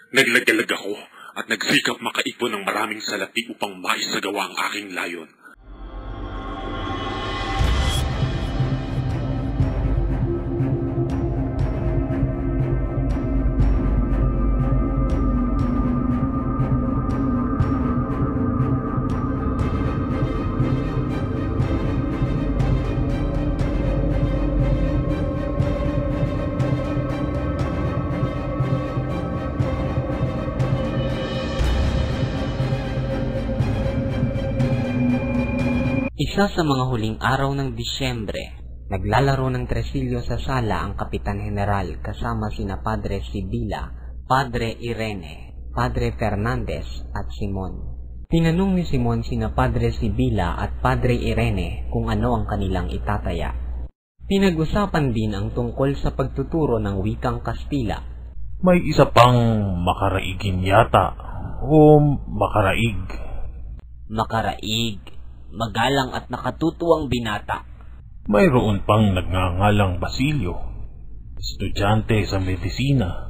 Naglagalag ako at nagsikap makaipon ng maraming salapi upang maisagawa ang aking layon. Isa sa mga huling araw ng Disyembre, naglalaro ng tresilyo sa sala ang Kapitan General kasama sina Padre Sibila, Padre Irene, Padre Fernandez at Simon. Tinanong ni Simon sina Padre Sibila at Padre Irene kung ano ang kanilang itataya. Pinag-usapan din ang tungkol sa pagtuturo ng wikang Kastila. May isa pang makaraigin yata o makaraig. Makaraig. Magalang at nakatutuwang binata. Mayroon pang nagngangalang Basilio, estudyante sa medisina.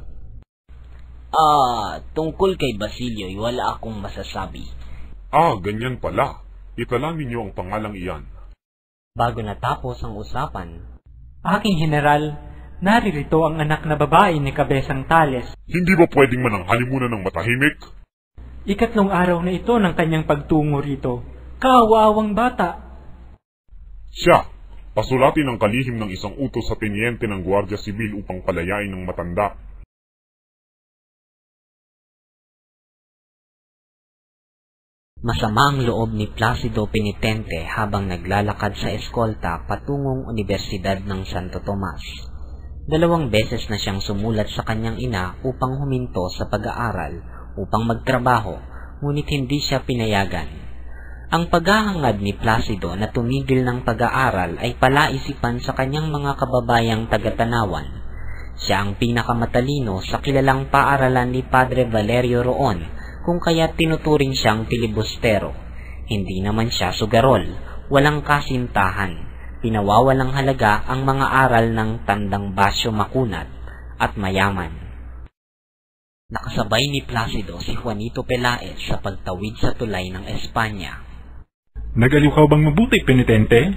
Tungkol kay Basilio, wala akong masasabi. Ganyan pala. Itala ninyo ang pangalang iyan. Bago natapos ang usapan, Aking General, naririto ang anak na babae ni Kabesang Tales. Hindi ba pwedeng mananghali muna ng matahimik? Ikatlong araw na ito ng kanyang pagtungo rito. Kawaawang bata. Siya, pasulatin ang kalihim ng isang utos sa tenyente ng Guardia Sibil upang palayain ng matanda. masama ang loob ni Placido Penitente habang naglalakad sa eskolta patungong Universidad ng Santo Tomas. 2 beses na siyang sumulat sa kanyang ina upang huminto sa pag-aaral upang magtrabaho, ngunit hindi siya pinayagan. Ang paghahangad ni Placido na tumigil ng pag-aaral ay palaisipan sa kanyang mga kababayang taga-Tanawan. Siya ang pinakamatalino sa kilalang paaralan ni Padre Valerio Roon, kung kaya tinuturing siyang filibustero. Hindi naman siya sugarol, walang kasintahan. Pinawawalang halaga ang mga aral ng tandang Basyo Makunat at mayaman. Nakasabay ni Placido si Juanito Pelaez sa pagtawid sa tulay ng Espanya. Nagaliw ka bang mabuti, Penitente?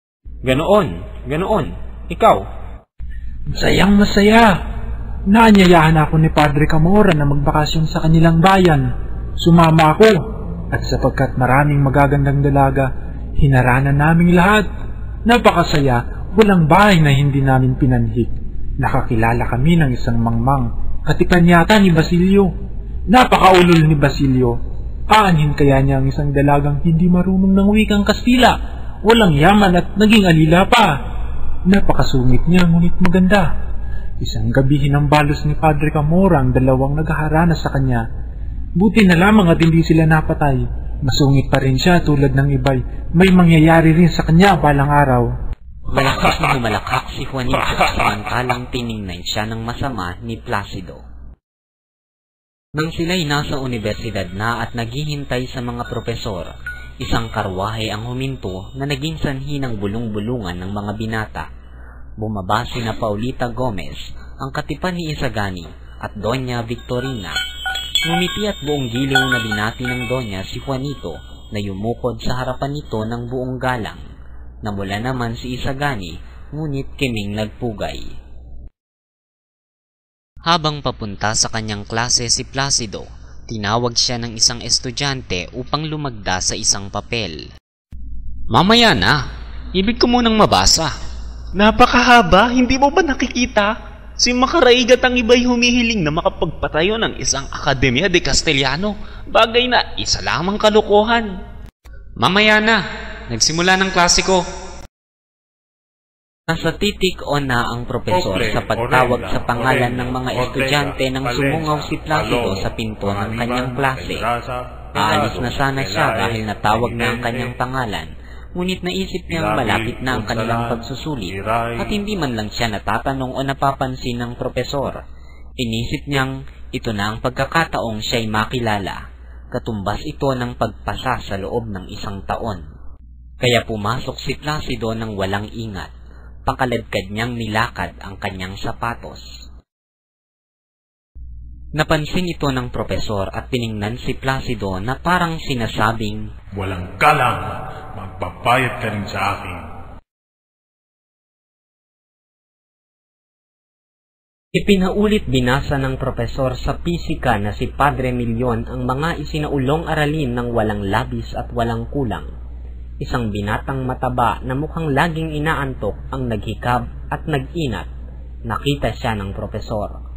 Ganoon. Ikaw? Masayang masaya. Naanyayahan ako ni Padre Camora na magbakasyon sa kanilang bayan. Sumama ako, at sapagkat maraming magagandang dalaga, hinaranan naming lahat. Napakasaya, walang bahay na hindi namin pinanhik. Nakakilala kami ng isang mangmang, katipan yata ni Basilio. Napakaulol ni Basilio. Aanhin kaya niya ang isang dalagang hindi marunong ng wikang Kastila, walang yaman at naging alila pa. Napakasungit niya, ngunit maganda. Isang gabi hinambalos ni Padre Camora ang 2 naghaharana sa kanya. Buti na lamang at hindi sila napatay. Masungit pa rin siya tulad ng iba'y may mangyayari rin sa kanya balang araw. Malakas na humalakak si Juanito samantalang tiningnan siya ng masama ni Placido. Nang sila'y nasa universidad na at naghihintay sa mga propesor, isang karwahe ang huminto na naging sanhi ng bulong-bulungan ng mga binata. Bumaba sina Paulita Gomez, ang katipan ni Isagani, at Doña Victorina. Ngumiti at buong giliw na binati ng Doña si Juanito na yumukod sa harapan nito ng buong galang. Namula naman si Isagani, ngunit kiming nagpugay. Habang papunta sa kanyang klase si Placido, tinawag siya ng isang estudyante upang lumagda sa isang papel. Mamaya na, ibig ko munang mabasa. Napakahaba, hindi mo ba nakikita? Si Macaraigat ang iba'y humihiling na makapagpatayo ng isang Akademya de Castellano. Bagay na isa lamang kalokohan. Mamaya na, nagsimula ng klase ko. Nasa titik o na ang propesor sa pagtawag sa pangalan ng mga estudyante nang sumungaw si Placido sa pinto ng kanyang klase. Aalis na sana siya dahil natawag na ang kanyang pangalan, ngunit naisip niyang malapit na ang kanilang pagsusulit at hindi man lang siya natatanong o napapansin ng propesor. Inisip niyang ito na ang pagkakataong siya'y makilala. Katumbas ito ng pagpasa sa loob ng 1 taon. Kaya pumasok si Placido ng walang ingat. Pakaladkad niyang nilakad ang kanyang sapatos. Napansin ito ng propesor at tiningnan si Placido na parang sinasabing, Walang galang, magbabayad ka rin sa akin. Ipinaulit binasa ng propesor sa pisika na si Padre Milyon ang mga isinaulong aralin ng walang labis at walang kulang. Isang binatang mataba na mukhang laging inaantok ang naghikab at nag-inat. Nakita siya ng propesor.